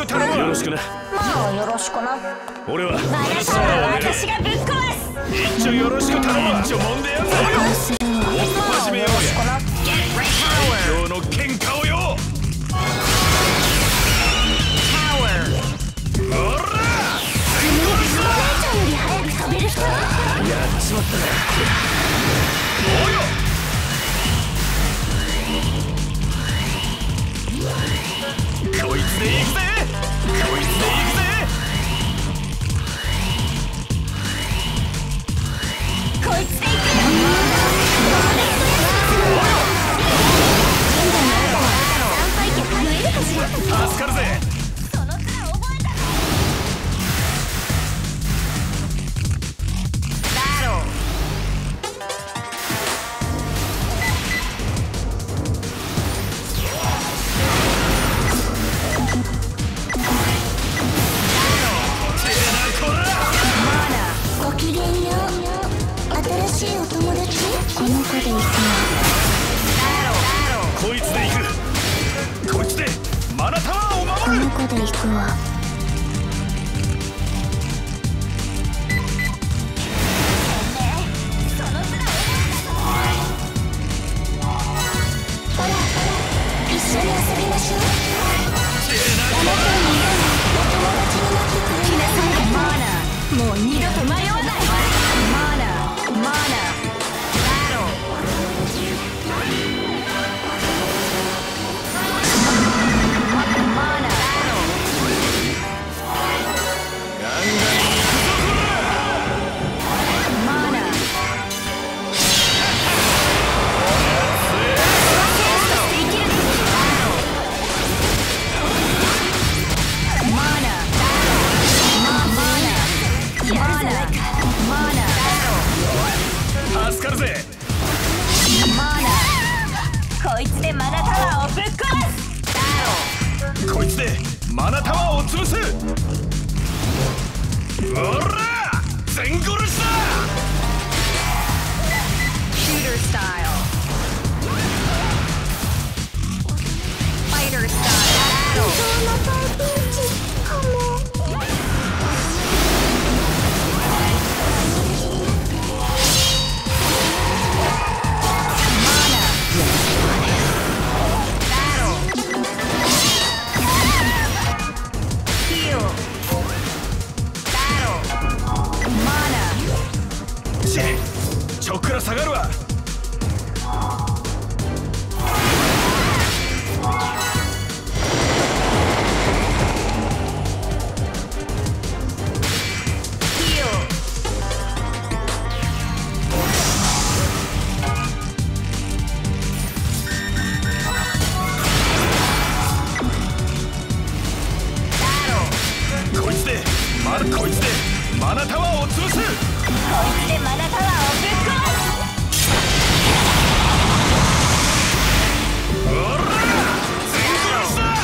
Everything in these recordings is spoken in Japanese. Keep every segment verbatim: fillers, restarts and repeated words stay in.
く頼む。よろしくな。 まあよろしくな。 俺はマナタは私がぶっ壊す。 一丁よろしく頼む。一丁もんでやんぞ。始めようや。今日の喧嘩をよ。おら。 飛べる人。やっちまったね。およ。こいつで行くぜ。こいつで行くぜ。 こいつで行くよ。 助かるぜ。 その面覚えた。ごきげんよう。新しいお友達。この子で行くの。 こいつで行く。こいつでマナタワーを守る。 この子で行くわ。ほら一緒に遊びましょう。あなたの家にお友達になってくれなさい。マナもう二度と迷わない。マナマナバロ助かるぜ。 マナこいつでマナタワーをぶっ壊す。 こいつでマナタワーを潰す。おら全殺しだ。 シュータースタイル。ファイタースタイル。そんな大ピンチかも。 ちょっくら下がるわ。こいつでまだこいつでマナタワーを潰す。 こいつでマナタワーをぶっ壊す。 おら全殺しだ。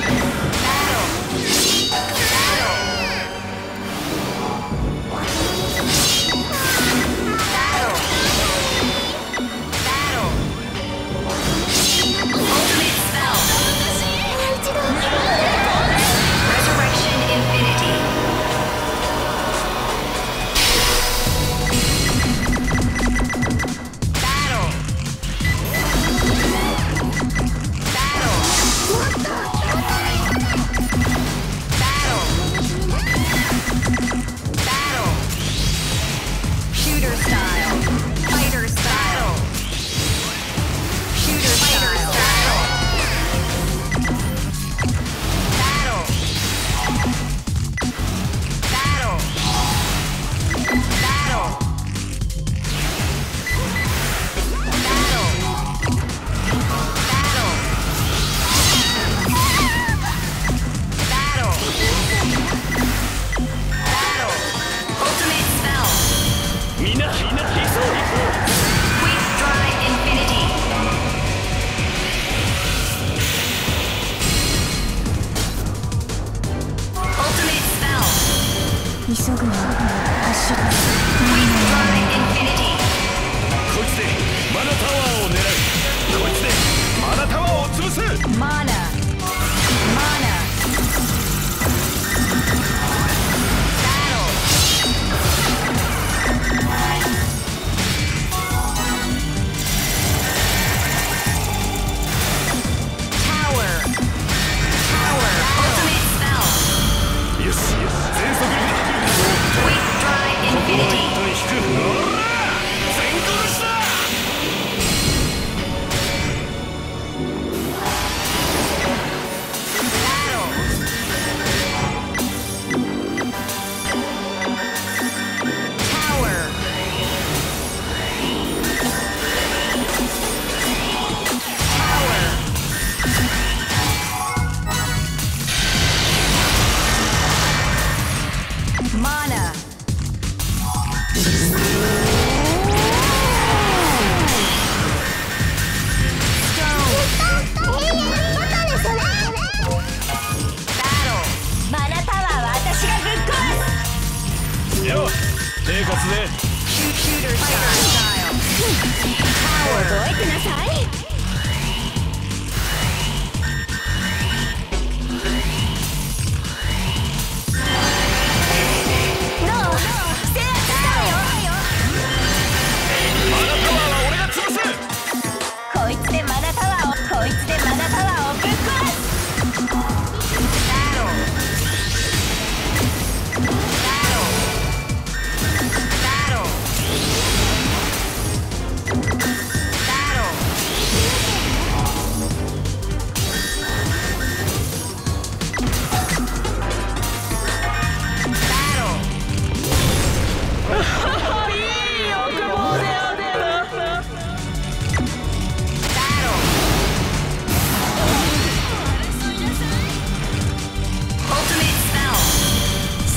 急ぐの走る。 こいつでマナタワーを狙う。こいつでマナタワーを潰す。 マナマナ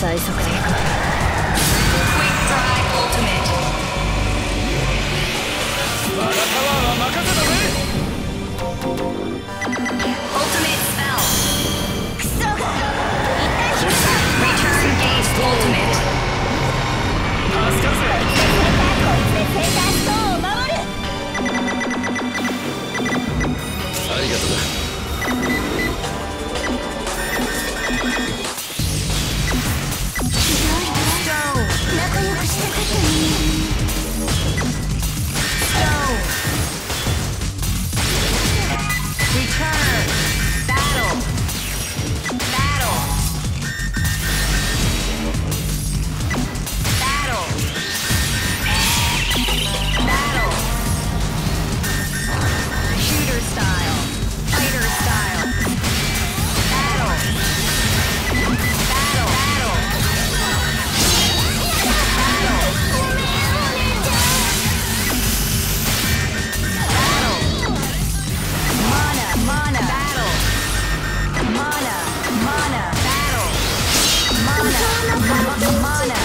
最速で行く。 Quick Drive Ultimate. バラタワーは任せたぜ。 Ultimate Spell. クソが一旦引くぞ。 Return Gaze Ultimate. 助かるぜ。 こいつでセンターストーンを守る。 ありがとうだ。 仲良くしたかったのに。 Return. Battle. Battle. Battle. Battle. Shooter style. Fighter style. Battle. Battle. Battle. Mana, mana, battle. Mana, mana, battle. Mana, mana, mana.